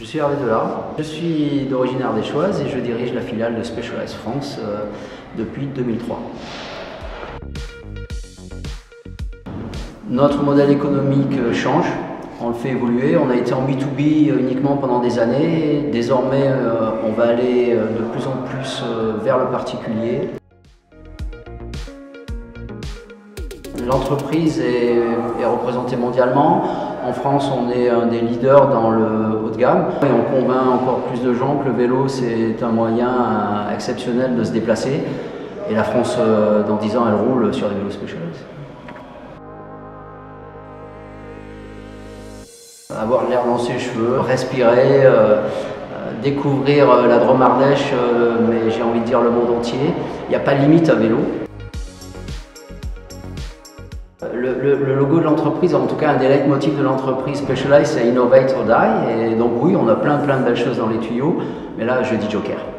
suis Hervé Delard, je suis d'origine ardéchoise et je dirige la filiale de Specialized France depuis 2003. Notre modèle économique change, on le fait évoluer. On a été en B2B uniquement pendant des années. Désormais, on va aller de plus en plus vers le particulier. L'entreprise est représentée mondialement. En France, on est un des leaders dans le haut de gamme. Et on convainc encore plus de gens que le vélo, c'est un moyen exceptionnel de se déplacer. Et la France, dans 10 ans, elle roule sur des vélos Specialized. Avoir l'air dans ses cheveux, respirer, découvrir la Drôme Ardèche, mais j'ai envie de dire le monde entier. Il n'y a pas de limite à vélo. Le logo de l'entreprise, en tout cas un des leitmotifs de l'entreprise Specialized, c'est Innovate or Die. Et donc oui, on a plein de belles choses dans les tuyaux, mais là je dis Joker.